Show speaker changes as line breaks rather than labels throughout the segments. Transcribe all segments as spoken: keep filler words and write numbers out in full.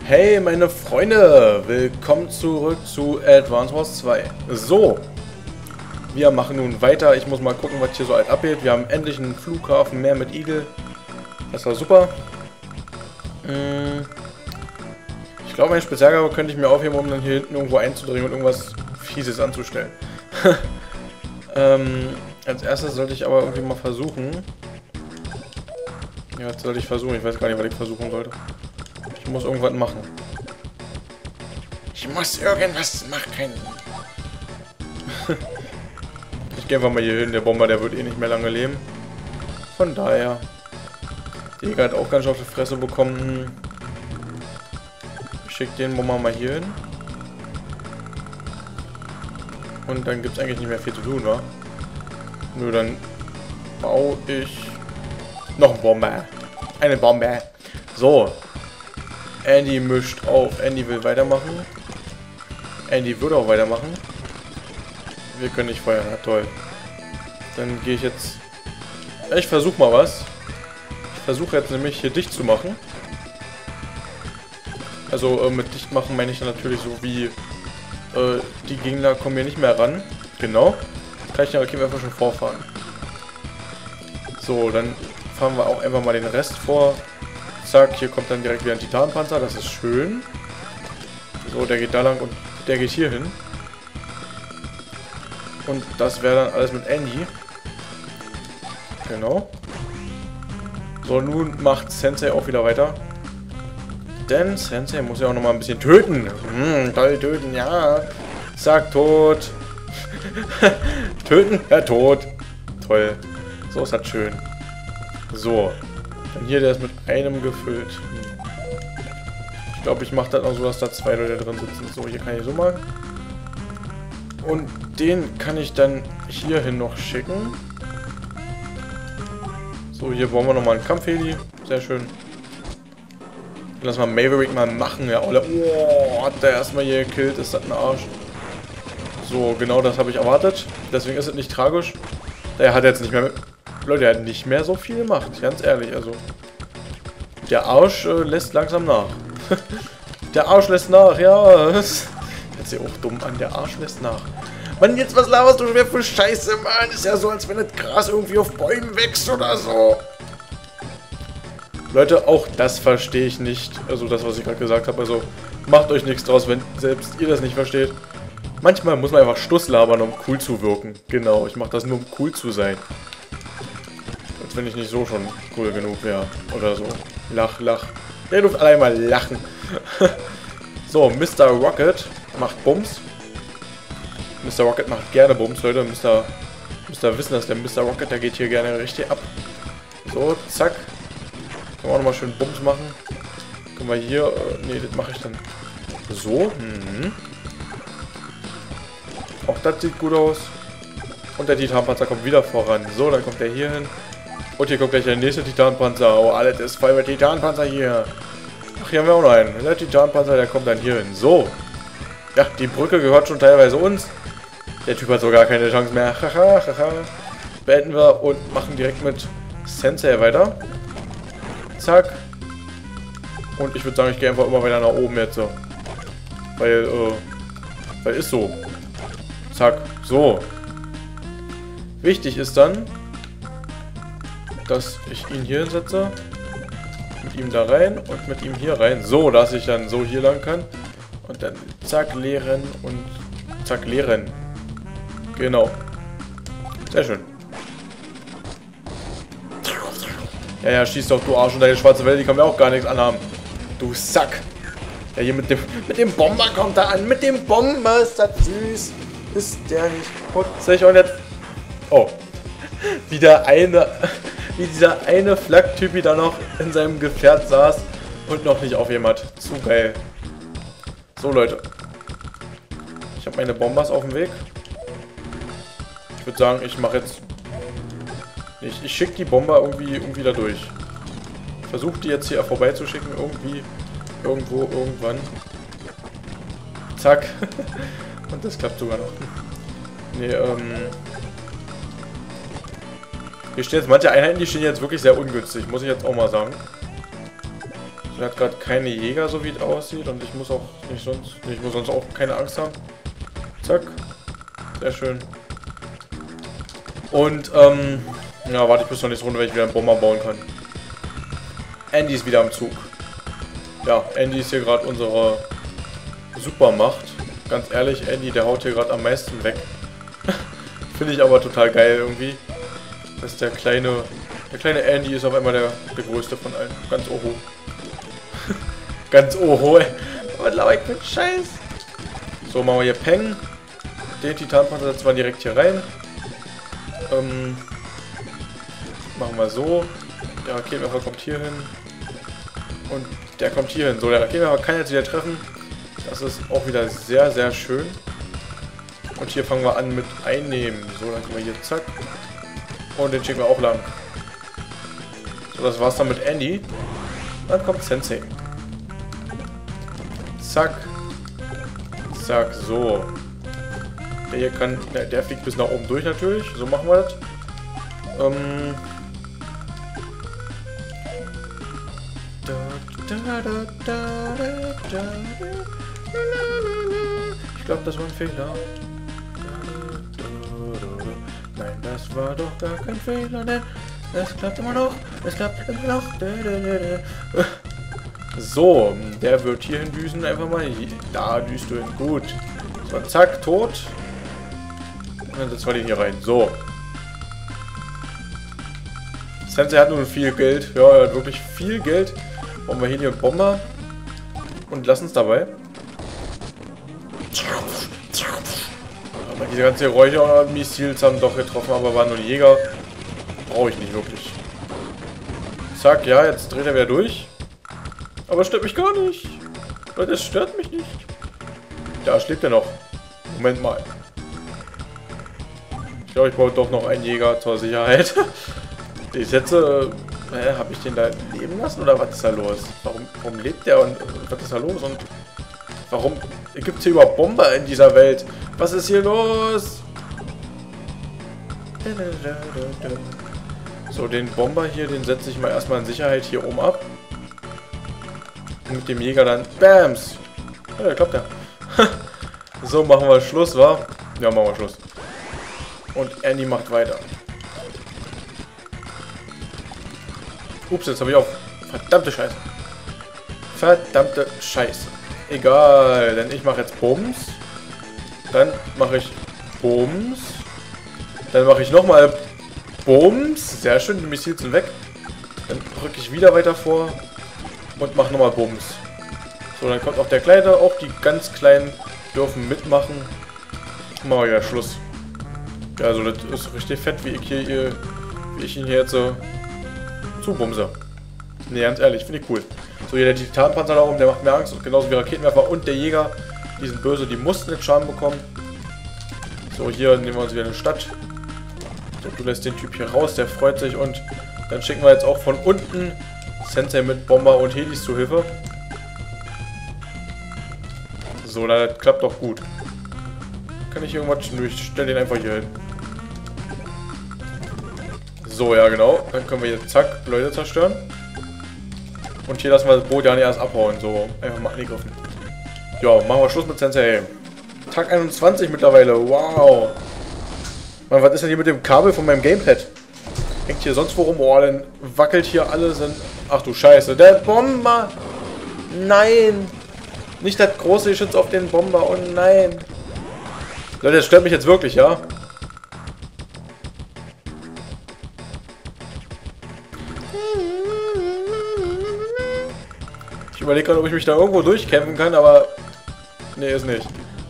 Hey meine Freunde, willkommen zurück zu Advance Wars zwei. So, wir machen nun weiter. Ich muss mal gucken, was hier so alt abgeht. Wir haben endlich einen Flughafen mehr mit Igel. Das war super. Ich glaube, mein Spezialgabe könnte ich mir aufheben, um dann hier hinten irgendwo einzudringen und irgendwas Fieses anzustellen. ähm, als erstes sollte ich aber irgendwie mal versuchen. Ja, was sollte ich versuchen? Ich weiß gar nicht, was ich versuchen sollte. Ich muss irgendwas machen. Ich muss irgendwas machen. Ich gehe einfach mal hier hin. Der Bomber, der wird eh nicht mehr lange leben. Von daher. Die Jäger hat auch ganz schön auf die Fresse bekommen. Ich schicke den Bomber mal hier hin. Und dann gibt es eigentlich nicht mehr viel zu tun, wa? Nur dann baue ich noch eine Bombe. Eine Bombe. So. Andy mischt auf. Andy will weitermachen. Andy würde auch weitermachen. Wir können nicht feuern. Na toll. Dann gehe ich jetzt... Ich versuche mal was. Ich versuche jetzt nämlich hier dicht zu machen. Also äh, mit dicht machen meine ich dann natürlich so wie... Äh, die Gegner kommen hier nicht mehr ran. Genau. Kann ich den Raketen einfach schon vorfahren. So, dann fahren wir auch einfach mal den Rest vor. Zack, hier kommt dann direkt wieder ein Titanpanzer, das ist schön. So, der geht da lang und der geht hier hin. Und das wäre dann alles mit Andy. Genau. So, nun macht Sensei auch wieder weiter. Denn Sensei muss ja auch noch mal ein bisschen töten. Hm, toll töten, ja. Zack, tot. Töten, ja, tot. Toll. So ist das schön. So. Dann hier, der ist mit einem gefüllt. Hm. Ich glaube, ich mache das auch so, dass da zwei Leute drin sitzen. So, hier kann ich so machen. Und den kann ich dann hierhin noch schicken. So, hier brauchen wir nochmal einen Kampfheli. Sehr schön. Lass mal Maverick mal machen. Ja, Olle. Oh, hat der erstmal hier gekillt. Ist das ein Arsch. So, genau das habe ich erwartet. Deswegen ist es nicht tragisch. Der hat jetzt nicht mehr... Leute, der hat nicht mehr so viel gemacht, ganz ehrlich, also. Der Arsch äh, lässt langsam nach. Der Arsch lässt nach, ja. Das hört sich auch dumm an, der Arsch lässt nach. Mann, jetzt was laberst du schon wieder für Scheiße, Mann? Ist ja so, als wenn das Gras irgendwie auf Bäumen wächst oder so. Leute, auch das verstehe ich nicht. Also das, was ich gerade gesagt habe, also macht euch nichts draus, wenn selbst ihr das nicht versteht. Manchmal muss man einfach Stuss labern, um cool zu wirken. Genau, ich mache das nur, um cool zu sein. Wenn ich nicht so schon cool genug wäre. Oder so. Lach, lach. Der dürft allein mal lachen. So, Mister Rocket macht Bums. Mister Rocket macht gerne Bums, Leute. Müsst ihr, müsst ihr wissen, dass der Mister Rocket, der geht hier gerne richtig ab. So, zack. Können wir auch nochmal schön Bums machen. Können wir hier... Äh, nee, das mache ich dann so. Mhm. Auch das sieht gut aus. Und der Titanpanzer kommt wieder voran. So, dann kommt der hier hin. Und hier kommt gleich der nächste Titanpanzer. Oh, alles ist voll mit Titanpanzer hier. Ach, hier haben wir auch noch einen. Der Titanpanzer, der kommt dann hier hin. So. Ja, die Brücke gehört schon teilweise uns. Der Typ hat so gar keine Chance mehr. Haha, haha. Beenden wir und machen direkt mit Sensei weiter. Zack. Und ich würde sagen, ich gehe einfach immer weiter nach oben jetzt. So. Weil, äh, weil ist so. Zack. So. Wichtig ist dann, dass ich ihn hier hinsetze, mit ihm da rein und mit ihm hier rein, so dass ich dann so hier lang kann und dann zack leeren und zack leeren. Genau. Sehr schön. Ja, ja, schieß doch, du Arsch, und deine schwarze Welt, die kann mir auch gar nichts anhaben. Du Sack. Ja, hier mit dem, mit dem Bomber kommt er an, mit dem Bomber, ist das süß. Ist der nicht putzig und jetzt... Oh. Wieder eine... Wie dieser eine Flak-Typi da noch in seinem Gefährt saß und noch nicht aufgegeben hat. Zu geil. So, Leute. Ich habe meine Bombers auf dem Weg. Ich würde sagen, ich mache jetzt... Ich, ich schicke die Bomber irgendwie, irgendwie da durch. Ich versuche die jetzt hier vorbeizuschicken. Irgendwie, irgendwo, irgendwann. Zack. Und das klappt sogar noch. Nee, ähm... Hier stehen jetzt manche Einheiten, die stehen jetzt wirklich sehr ungünstig, muss ich jetzt auch mal sagen. Er hat gerade keine Jäger, so wie es aussieht. Und ich muss auch nicht sonst. Ich muss sonst auch keine Angst haben. Zack. Sehr schön. Und, ähm. Ja, warte ich bis zur nächsten Runde, wenn ich wieder einen Bomber bauen kann. Andy ist wieder am Zug. Ja, Andy ist hier gerade unsere Supermacht. Ganz ehrlich, Andy, der haut hier gerade am meisten weg. Finde ich aber total geil irgendwie. Dass der kleine. Der kleine Andy ist auf einmal der, der größte von allen. Ganz oho. Ganz oho, ey. Was laber ich mit Scheiß? So, machen wir hier Peng. Den Titanpanzer setzen wir direkt hier rein. Ähm, machen wir so. Der Raketenwerfer kommt hier hin. Und der kommt hier hin. So, der Raketenwerfer kann jetzt wieder treffen. Das ist auch wieder sehr, sehr schön. Und hier fangen wir an mit einnehmen. So, dann können wir hier zack. Und den schicken wir auch lang. So, das war's dann mit Andy. Dann kommt Sensei. Zack. Zack, so. Der hier kann. Der, der fliegt bis nach oben durch natürlich. So machen wir das. Ähm. Ich glaube, das war ein Fehler. Nein, das war doch gar kein Fehler, denn es klappt immer noch. Es klappt immer noch. So, der wird hierhin düsen. Einfach mal. Da düst du hin. Gut. So, zack, tot. Und dann setzen wir den hier rein. So. Sensei hat nun viel Geld. Ja, er hat wirklich viel Geld. Bauen wir hier den Bomber. Und lassen es dabei. Aber diese ganzen Geräusche und Missiles haben doch getroffen, aber waren nur die Jäger. Brauche ich nicht wirklich. Zack, ja, jetzt dreht er wieder durch. Aber es stört mich gar nicht. Leute, es stört mich nicht. Da schlägt er noch. Moment mal. Ich glaube, ich brauche doch noch einen Jäger zur Sicherheit. Ich setze... Hä, habe ich den da leben lassen oder was ist da los? Warum, warum lebt der und was ist da los? Und warum gibt es hier überhaupt Bomber in dieser Welt? Was ist hier los? So, den Bomber hier, den setze ich mal erstmal in Sicherheit hier oben ab. Und mit dem Jäger dann... Bams! Ja, da klappt er. So, machen wir Schluss, wa? Ja, machen wir Schluss. Und Andy macht weiter. Ups, jetzt habe ich auch... Verdammte Scheiße. Verdammte Scheiße. Egal, denn ich mache jetzt Bums. Dann mache ich Bums. Dann mache ich nochmal Bums. Sehr schön, die Missiles sind weg. Dann rücke ich wieder weiter vor. Und mache nochmal Bums. So, dann kommt auch der Kleine. Auch die ganz Kleinen dürfen mitmachen. Machen wir wieder Schluss. Ja, also das ist richtig fett, wie ich, hier, wie ich ihn hier jetzt so zubumse. Ne, ganz ehrlich, finde ich cool. So, hier der Titanpanzer da oben, der macht mir Angst. Und genauso wie Raketenwerfer und der Jäger. Die sind böse, die mussten den Schaden bekommen. So, hier nehmen wir uns wieder eine Stadt. So, du lässt den Typ hier raus, der freut sich. Und dann schicken wir jetzt auch von unten Sensei mit Bomber und Helis zu Hilfe. So, das klappt doch gut. Kann ich irgendwas... Nö, ich stelle den einfach hier hin. So, ja genau. Dann können wir jetzt zack, Leute zerstören. Und hier lassen wir das Boot ja nicht erst abhauen. So, einfach mal angegriffen. Ja, machen wir Schluss mit Sensei. Tag einundzwanzig mittlerweile. Wow. Mann, was ist denn hier mit dem Kabel von meinem Gamepad? Hängt hier sonst wo rum? Oh, dann wackelt hier alles. In... Ach du Scheiße. Der Bomber. Nein. Nicht das große Geschütz auf den Bomber. Oh nein. Leute, das stört mich jetzt wirklich, ja? Ich überlege gerade, ob ich mich da irgendwo durchkämpfen kann, aber... Nee, ist nicht.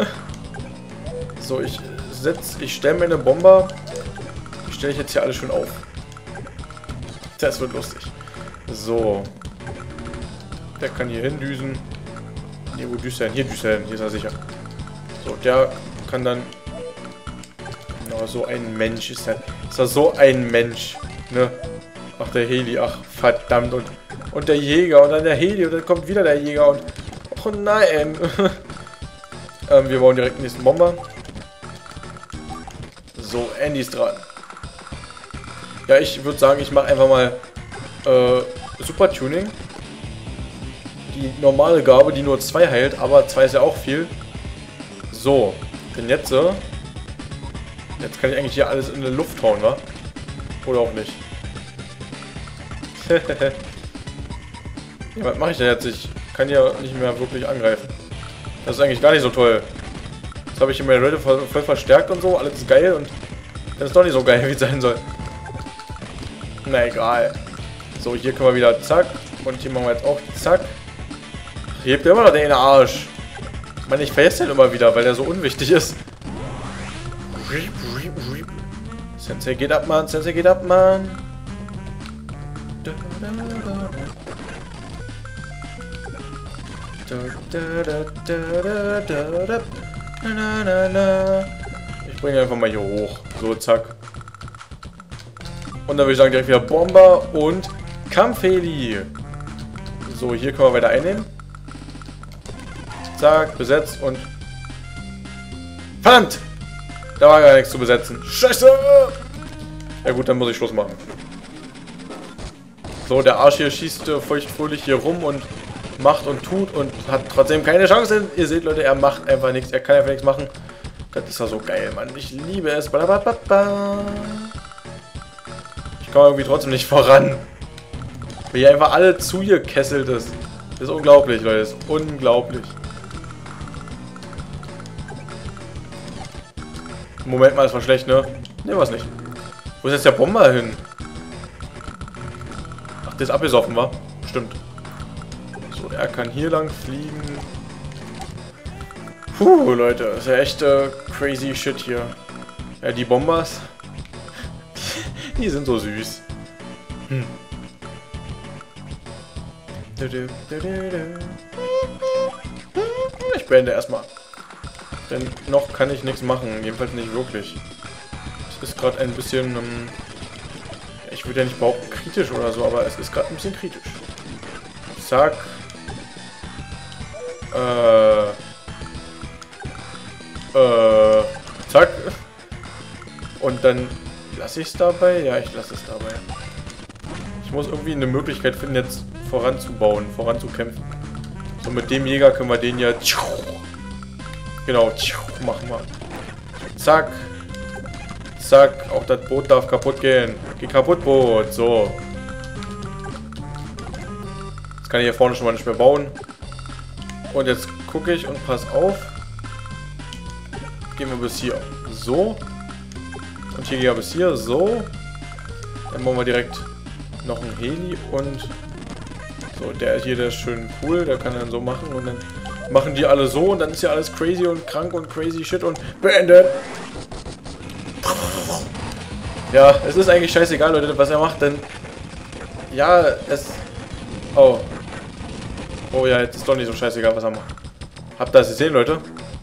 So, ich setze... Ich stelle mir eine Bomber. Die stelle ich jetzt hier alles schön auf. Das wird lustig. So. Der kann hier hindüsen. Ne, wo düst er hin? Hier düst er hin. Hier ist er sicher. So, der kann dann... Oh, so ein Mensch ist er. Ist er so ein Mensch. Ne? Ach, der Heli. Ach, verdammt. Und, und der Jäger. Und dann der Heli. Und dann kommt wieder der Jäger. Und... Oh nein. ähm, wir bauen direkt den nächsten Bomber. So, Andy ist dran. Ja, ich würde sagen, ich mache einfach mal äh, Super Tuning. die normale Gabe, die nur zwei heilt, aber zwei ist ja auch viel. So, denn jetzt, äh, jetzt kann ich eigentlich hier alles in die Luft hauen, wa? Oder auch nicht. Ja, was mache ich denn jetzt? Ich kann ja nicht mehr wirklich angreifen. Das ist eigentlich gar nicht so toll. Jetzt habe ich hier meine Rede voll, voll verstärkt und so, alles ist geil und das ist doch nicht so geil, wie es sein soll. Na egal. So, hier können wir wieder zack. Und hier machen wir jetzt auch zack. Hier hebt immer noch der eine Arsch. Ich meine, ich vergesse den immer wieder, weil der so unwichtig ist. Sensei geht ab, Mann. Sensei geht ab, Mann. Ich bringe einfach mal hier hoch. So, zack. Und dann würde ich sagen, direkt wieder Bomber und Kampfheli. So, hier können wir weiter einnehmen. Zack, besetzt und... Verdammt! Da war gar nichts zu besetzen. Scheiße! Ja gut, dann muss ich Schluss machen. So, der Arsch hier schießt äh, feuchtfröhlich hier rum und macht und tut und hat trotzdem keine Chance. Ihr seht, Leute, er macht einfach nichts. Er kann einfach nichts machen. Das ist ja so geil, Mann. Ich liebe es. Badabadabada. Ich komme irgendwie trotzdem nicht voran. Wie hier einfach alle zugekesselt ist. Das ist unglaublich, Leute. Das ist unglaublich. Moment mal, das war schlecht, ne? Ne, war's nicht. Wo ist jetzt der Bomber hin? Ach, der ist abgesoffen, wa? Stimmt. So, er kann hier lang fliegen. Puh, Leute. Das ist ja echt äh, crazy shit hier. Ja, die Bombers. Die sind so süß. Hm. Ich beende erstmal. Denn noch kann ich nichts machen. Jedenfalls nicht wirklich. Es ist gerade ein bisschen... Ähm, ich würde ja nicht behaupten kritisch oder so, aber es ist gerade ein bisschen kritisch. Zack. Äh... Äh... Zack. Und dann... Lasse ich es dabei? Ja, ich lasse es dabei. Ich muss irgendwie eine Möglichkeit finden, jetzt voranzubauen, voranzukämpfen. So, mit dem Jäger können wir den ja... Genau, machen wir. Zack. Zack. Auch das Boot darf kaputt gehen. Geh kaputt, Boot. So. Jetzt kann ich hier vorne schon mal nicht mehr bauen. Und jetzt gucke ich und pass auf. Gehen wir bis hier. So. Und hier gehen wir bis hier. So. Dann machen wir direkt noch ein Heli und... So, der hier, der ist schön cool. Der kann dann so machen und dann... Machen die alle so und dann ist ja alles crazy und krank und crazy shit und beendet. Ja, es ist eigentlich scheißegal, Leute, was er macht, denn... Ja, es... Oh. Oh ja, jetzt ist doch nicht so scheißegal, was er macht. Habt ihr das gesehen, Leute?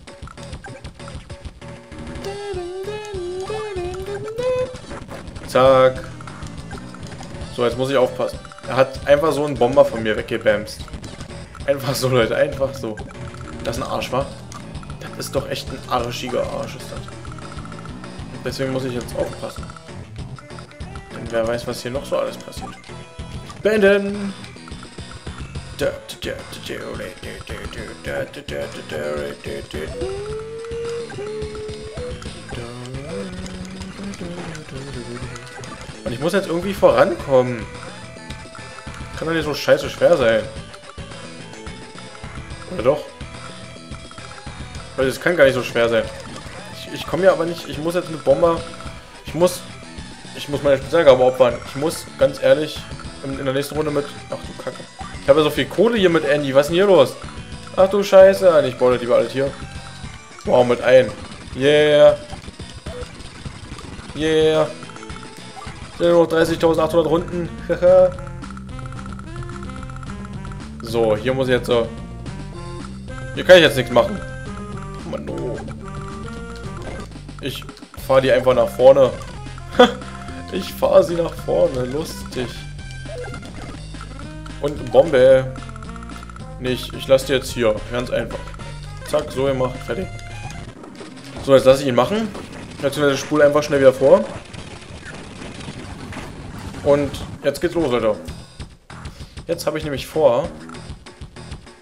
Zack. So, jetzt muss ich aufpassen. Er hat einfach so einen Bomber von mir weggebamst. Einfach so, Leute, einfach so. Das ist ein Arsch, wa? Das ist doch echt ein arschiger Arsch, ist das. Und deswegen muss ich jetzt aufpassen. Denn wer weiß, was hier noch so alles passiert. Beenden! Und ich muss jetzt irgendwie vorankommen. Kann doch nicht so scheiße schwer sein. Oder doch? Weil das kann gar nicht so schwer sein. Ich, ich komme ja aber nicht. Ich muss jetzt mit Bomber. Ich muss. Ich muss meine Spezialgabe opfern. Ich muss, ganz ehrlich, in, in der nächsten Runde mit. Ach du Kacke. Ich habe ja so viel Kohle hier mit Andy. Was ist denn hier los? Ach du Scheiße. Ich baue das lieber alles hier. Wow, mit ein. Yeah. Yeah. Sind nur noch dreißigtausendachthundert Runden. So, hier muss ich jetzt so. Hier kann ich jetzt nichts machen. Mann, no. Ich fahre die einfach nach vorne. Ich fahre sie nach vorne. Lustig. Und Bombe. Nicht. Ich lasse die jetzt hier. Ganz einfach. Zack, so gemacht. Fertig. So, jetzt lasse ich ihn machen. Jetzt spule einfach schnell wieder vor. Und jetzt geht's los, Leute. Jetzt habe ich nämlich vor,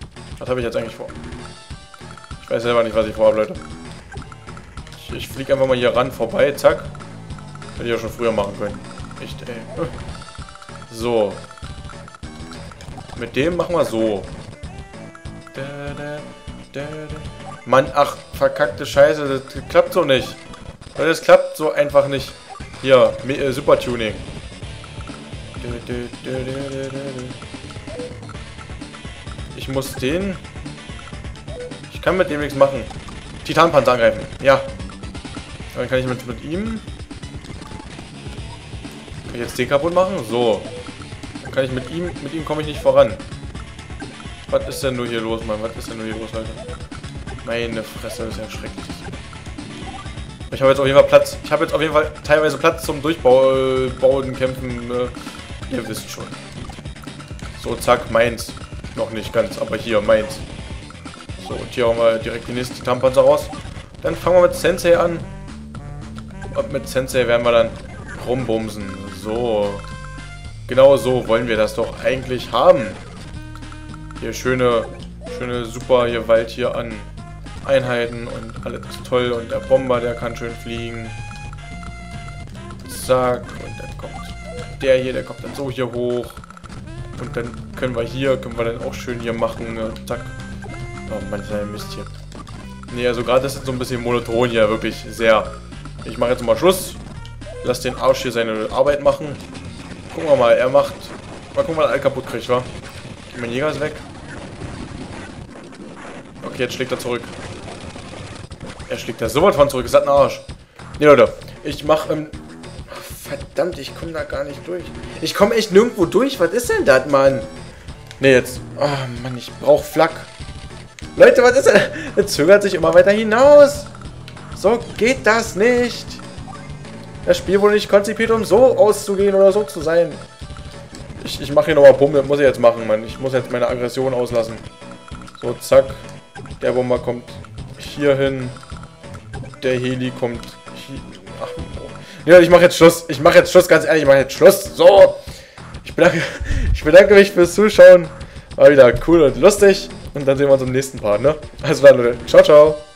Was habe ich jetzt eigentlich vor? Ich weiß selber nicht, was ich vorhabe, Leute. Ich, ich fliege einfach mal hier ran, vorbei, zack. Hätte ich auch schon früher machen können. Echt, ey. So. Mit dem machen wir so. Mann, ach, verkackte Scheiße, das klappt so nicht. Weil das klappt so einfach nicht. Hier, äh, Super Tuning. Ich muss den... Ich kann mit dem nichts machen. Titanpanzer angreifen, ja. Dann kann ich mit, mit ihm... Kann ich jetzt den kaputt machen? So. Dann kann ich mit ihm... Mit ihm komme ich nicht voran. Was ist denn nur hier los, Mann? Was ist denn nur hier los, Alter? Meine Fresse, das ist ja schrecklich. Ich habe jetzt auf jeden Fall Platz. Ich habe jetzt auf jeden Fall teilweise Platz zum Durchbauen, Kämpfen. Äh, ihr wisst schon. So, zack, meins. Noch nicht ganz, aber hier, meins. So, und hier haben wir direkt die nächste Titanpanzer raus. Dann fangen wir mit Sensei an. Und mit Sensei werden wir dann rumbumsen. So. Genau so wollen wir das doch eigentlich haben. Hier schöne, schöne super hier Wald hier an Einheiten und alles ist toll. Und der Bomber, der kann schön fliegen. Zack. Und dann kommt der hier, der kommt dann so hier hoch. Und dann können wir hier, können wir dann auch schön hier machen. Ne? Zack. Oh Mann, das ist ein Mist hier. Ne, also gerade ist es so ein bisschen monoton hier, wirklich sehr. Ich mache jetzt mal Schluss. Lass den Arsch hier seine Arbeit machen. Gucken wir mal, er macht... Mal gucken, was er kaputt kriegt, wa? Mein Jäger ist weg. Okay, jetzt schlägt er zurück. Er schlägt da sowas von zurück. Ist das ein Arsch? Ne, Leute. Ich mach... Ähm, verdammt, ich komme da gar nicht durch. Ich komme echt nirgendwo durch. Was ist denn das, Mann? Ne, jetzt... Oh, Mann, ich brauche Flak. Leute, was ist denn? Jetzt zögert sich immer weiter hinaus. So geht das nicht. Das Spiel wurde nicht konzipiert, um so auszugehen oder so zu sein. Ich, ich mache hier nochmal Bumm. Das muss ich jetzt machen, Mann. Ich muss jetzt meine Aggression auslassen. So, zack. Der Bomber kommt hier hin. Der Heli kommt hier. Ach, ja, ich mache jetzt Schluss. Ich mache jetzt Schluss, ganz ehrlich. Ich mache jetzt Schluss. So. Ich bedanke, ich bedanke mich fürs Zuschauen. War wieder cool und lustig. Und dann sehen wir uns im nächsten Part, ne? Also dann, Leute. Ciao, ciao.